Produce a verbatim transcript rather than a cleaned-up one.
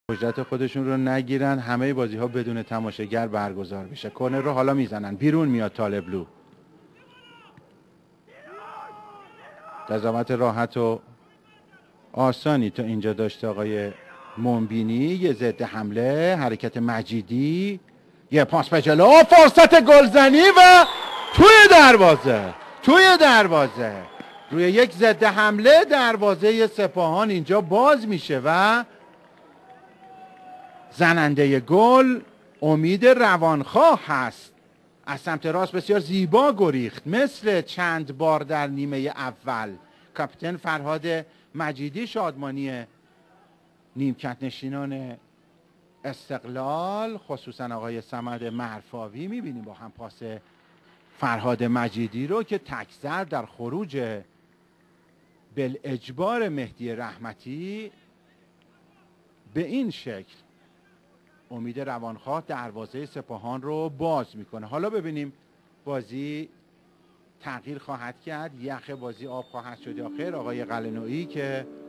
اجرت خودشون رو نگیرن، همه بازی ها بدون تماشاگر برگزار بشه. کورنر رو حالا میزنن، بیرون میاد طالبلو. قضاوت راحت و آسانی تا اینجا داشته آقای منبینی. یه ضد حمله، حرکت مجیدی، یه پاس به جلو، فرصت گلزنی و توی دروازه، توی دروازه روی یک ضد حمله دروازه سپاهان اینجا باز میشه و زننده گل امید روانخواه هست. از سمت راست بسیار زیبا گریخت، مثل چند بار در نیمه اول. کاپیتان فرهاد مجیدی شادمانی نیمکت نشینان استقلال، خصوصا آقای صمد مرفاوی. میبینیم با هم پاس فرهاد مجیدی رو که تک‌ضرب در خروج بالاجبار مهدی رحمتی. به این شکل امید روانخواه دروازه سپاهان رو باز میکنه. حالا ببینیم بازی تغییر خواهد کرد، یخ بازی آب خواهد شد یا خیر. آقای قلنویی که